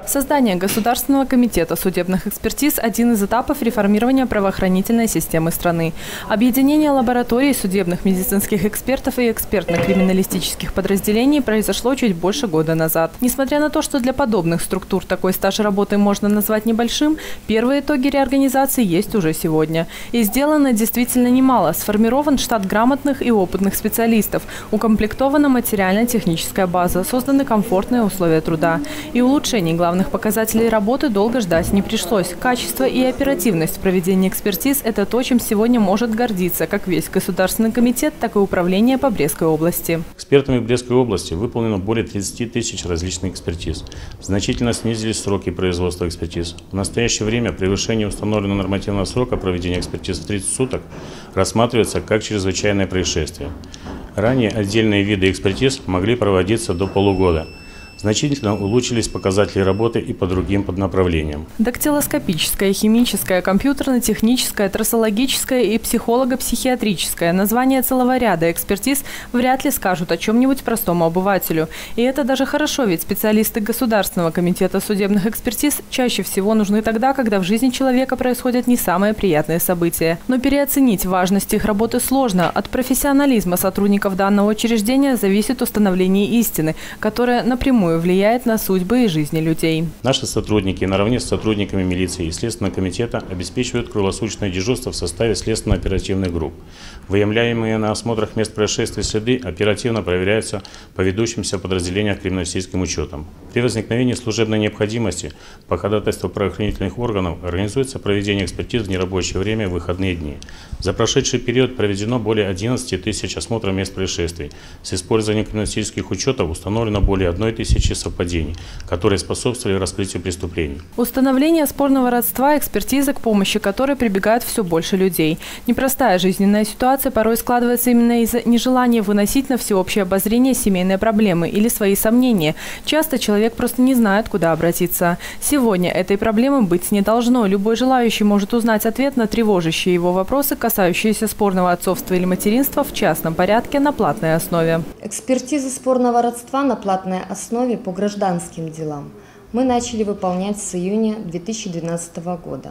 Создание Государственного комитета судебных экспертиз – один из этапов реформирования правоохранительной системы страны. Объединение лабораторий судебных медицинских экспертов и экспертно-криминалистических подразделений произошло чуть больше года назад. Несмотря на то, что для подобных структур такой стаж работы можно назвать небольшим, первые итоги реорганизации есть уже сегодня. И сделано действительно немало. Сформирован штат грамотных и опытных специалистов, укомплектована материально-техническая база, созданы комфортные условия труда. И улучшений главных показателей работы долго ждать не пришлось. Качество и оперативность проведения экспертиз – это то, чем сегодня может гордиться как весь Государственный комитет, так и управление по Брестской области. Экспертами Брестской области выполнено более 30 тысяч различных экспертиз. Значительно снизились сроки производства экспертиз. В настоящее время превышение установленного нормативного срока проведения экспертиз в 30 суток рассматривается как чрезвычайное происшествие. Ранее отдельные виды экспертиз могли проводиться до полугода. Значительно улучшились показатели работы и по другим поднаправлениям. Дактилоскопическая, химическая, компьютерно-техническая, трассологическая и психолого-психиатрическая. Название целого ряда экспертиз вряд ли скажут о чем-нибудь простому обывателю. И это даже хорошо, ведь специалисты Государственного комитета судебных экспертиз чаще всего нужны тогда, когда в жизни человека происходят не самые приятные события. Но переоценить важность их работы сложно. От профессионализма сотрудников данного учреждения зависит установление истины, которая напрямую влияет на судьбы и жизни людей. Наши сотрудники наравне с сотрудниками милиции и Следственного комитета обеспечивают круглосуточное дежурство в составе следственно-оперативных групп. Выявляемые на осмотрах мест происшествий следы оперативно проверяются по ведущимся подразделениям криминалистическим учетом. При возникновении служебной необходимости по ходатайству правоохранительных органов организуется проведение экспертиз в нерабочее время в выходные дни. За прошедший период проведено более 11 тысяч осмотров мест происшествий. С использованием криминалистических учетов установлено более 1 тысячи совпадений, которые способствовали раскрытию преступлений. Установление спорного родства – экспертиза, к помощи которой прибегают все больше людей. Непростая жизненная ситуация порой складывается именно из-за нежелания выносить на всеобщее обозрение семейные проблемы или свои сомнения. Часто человек просто не знает, куда обратиться. Сегодня этой проблемы быть не должно. Любой желающий может узнать ответ на тревожащие его вопросы, касающиеся спорного отцовства или материнства в частном порядке на платной основе. Экспертизы спорного родства на платной основе по гражданским делам мы начали выполнять с июня 2012 года.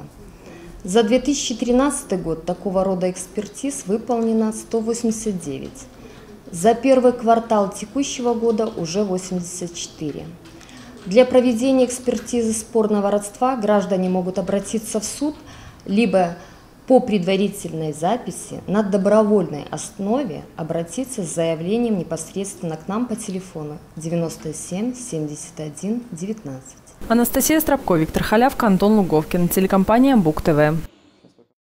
За 2013 год такого рода экспертиз выполнено 189. За первый квартал текущего года уже 84. Для проведения экспертизы спорного родства граждане могут обратиться в суд либо по предварительной записи на добровольной основе обратиться с заявлением непосредственно к нам по телефону 97 71 19. Анастасия Стропко, Виктор Халявка, Антон Луговкин, телекомпания БУК ТВ.